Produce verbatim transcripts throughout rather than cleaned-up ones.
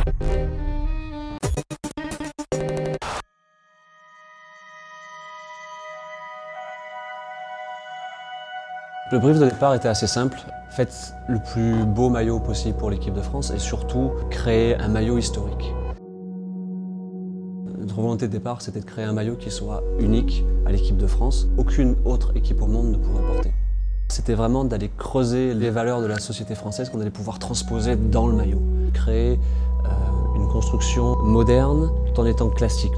Le brief de départ était assez simple. Faites le plus beau maillot possible pour l'équipe de France et surtout créer un maillot historique. Notre volonté de départ, c'était de créer un maillot qui soit unique à l'équipe de France. Aucune autre équipe au monde ne pourrait porter. C'était vraiment d'aller creuser les valeurs de la société française qu'on allait pouvoir transposer dans le maillot. Créer euh, une construction moderne tout en étant classique.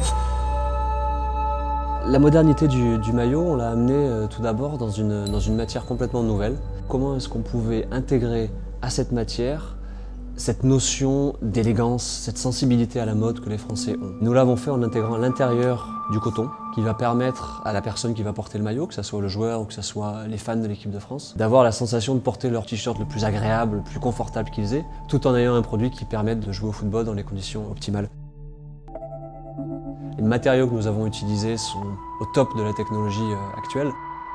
La modernité du, du maillot, on l'a amené euh, tout d'abord dans une, dans une matière complètement nouvelle. Comment est-ce qu'on pouvait intégrer à cette matière cette notion d'élégance, cette sensibilité à la mode que les Français ont. Nous l'avons fait en intégrant à l'intérieur du coton, qui va permettre à la personne qui va porter le maillot, que ce soit le joueur ou que ce soit les fans de l'équipe de France, d'avoir la sensation de porter leur t-shirt le plus agréable, le plus confortable qu'ils aient, tout en ayant un produit qui permette de jouer au football dans les conditions optimales. Les matériaux que nous avons utilisés sont au top de la technologie actuelle.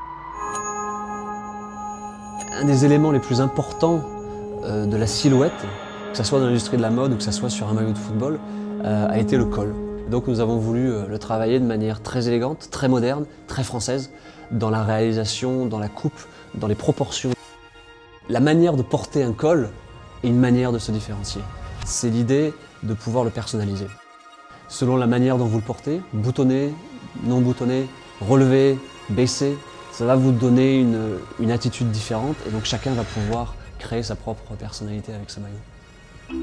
Un des éléments les plus importants de la silhouette, que ce soit dans l'industrie de la mode ou que ce soit sur un maillot de football, a été le col. Donc nous avons voulu le travailler de manière très élégante, très moderne, très française, dans la réalisation, dans la coupe, dans les proportions. La manière de porter un col est une manière de se différencier. C'est l'idée de pouvoir le personnaliser. Selon la manière dont vous le portez, boutonné, non boutonné, relevé, baissé, ça va vous donner une, une attitude différente et donc chacun va pouvoir créer sa propre personnalité avec ce maillot.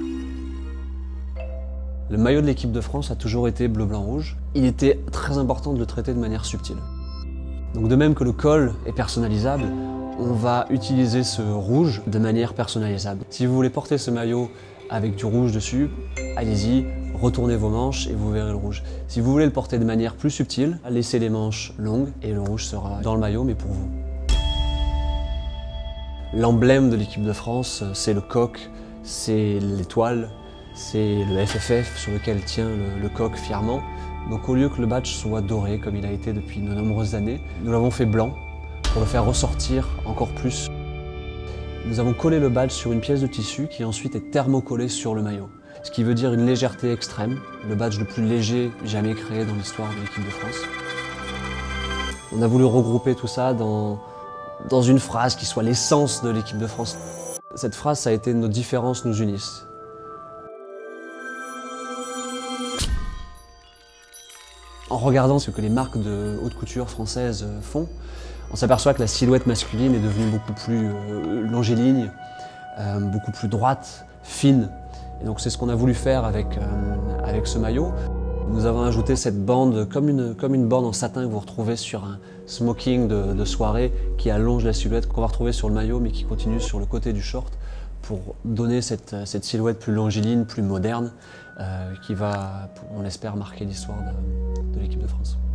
Le maillot de l'équipe de France a toujours été bleu, blanc, rouge. Il était très important de le traiter de manière subtile. Donc de même que le col est personnalisable, on va utiliser ce rouge de manière personnalisable. Si vous voulez porter ce maillot avec du rouge dessus, allez-y, retournez vos manches et vous verrez le rouge. Si vous voulez le porter de manière plus subtile, laissez les manches longues et le rouge sera dans le maillot, mais pour vous. L'emblème de l'équipe de France, c'est le coq, c'est l'étoile, c'est le F F F sur lequel tient le, le coq fièrement. Donc au lieu que le badge soit doré comme il a été depuis de nombreuses années, nous l'avons fait blanc pour le faire ressortir encore plus. Nous avons collé le badge sur une pièce de tissu qui ensuite est thermocollée sur le maillot. Ce qui veut dire une légèreté extrême, le badge le plus léger jamais créé dans l'histoire de l'équipe de France. On a voulu regrouper tout ça dans, dans une phrase qui soit l'essence de l'équipe de France. Cette phrase, ça a été « Nos différences nous unissent ». En regardant ce que les marques de haute couture françaises font, on s'aperçoit que la silhouette masculine est devenue beaucoup plus euh, longiligne, euh, beaucoup plus droite, fine. Et donc c'est ce qu'on a voulu faire avec, euh, avec ce maillot. Nous avons ajouté cette bande comme une, comme une bande en satin que vous retrouvez sur un smoking de, de soirée qui allonge la silhouette qu'on va retrouver sur le maillot mais qui continue sur le côté du short pour donner cette, cette silhouette plus longiligne, plus moderne euh, qui va, on l'espère, marquer l'histoire de, de l'équipe de France.